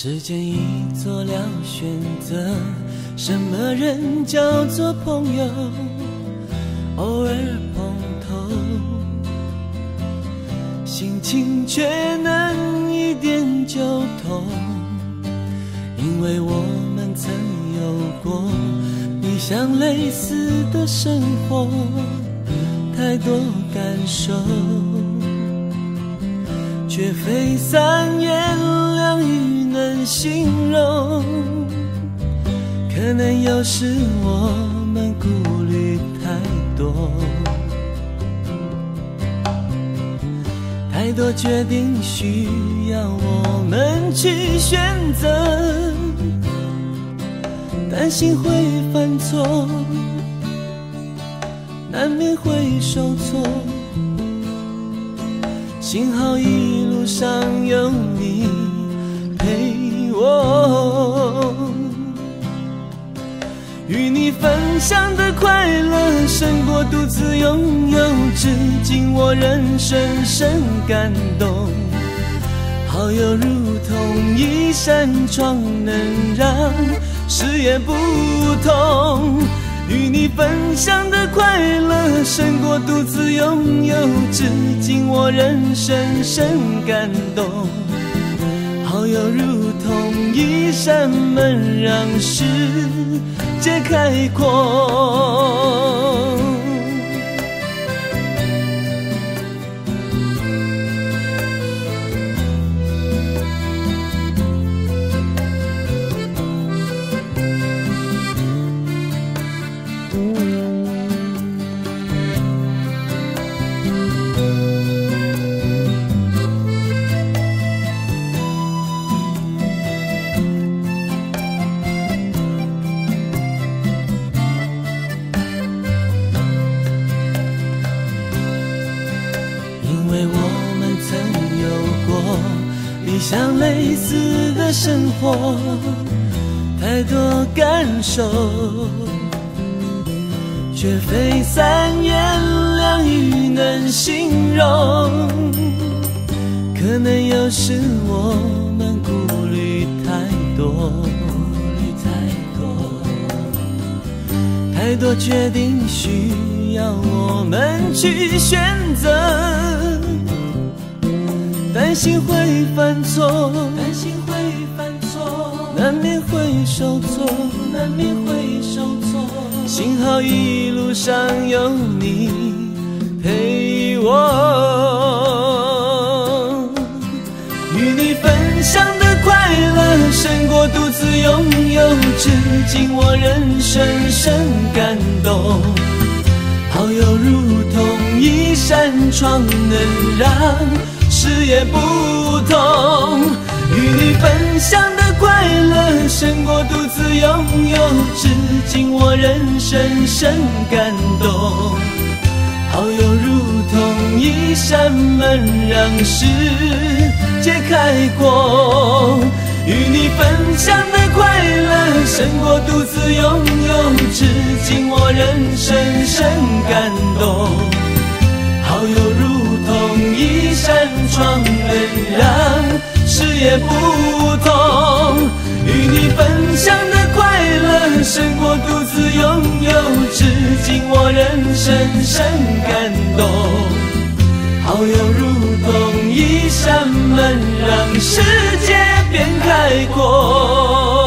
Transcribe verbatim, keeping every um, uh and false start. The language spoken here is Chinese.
时间已做了选择，什么人叫做朋友？偶尔碰头，心情却能一点就通，因为我们曾有过理想类似的生活，太多感受，却非三言两语能形容。可能有时我们顾虑太多，太多决定需要我们去选择，担心会犯错，难免会受挫，幸好一路上有你陪我，与你分享的快乐胜过独自拥有，至今我仍深深感动。好友如同一扇窗，能让视野不同，与你分享的快乐胜过独自拥有，至今我仍深深感动。好友如同一扇门，让世界开阔。像类似的生活，太多感受，却非三言两语能形容。可能有时我们顾虑太多，太多决定需要我们去选择，担心会犯错，担心会犯错，难免会受挫，难免会受挫。幸好一路上有你陪我，与你分享的快乐胜过独自拥有，至今我仍深深感动。好友如同一扇窗，能让视野不同，与你分享的快乐胜过独自拥有，至今我仍深深感动。好友如同一扇门，让世界开阔，与你分享的快乐胜过独自拥有，至今我仍深深感动。好友如同一扇窗，能让视野不同，与你分享的快乐胜过独自拥有，至今我仍深深感动。好友如同一扇门，让世界变开阔。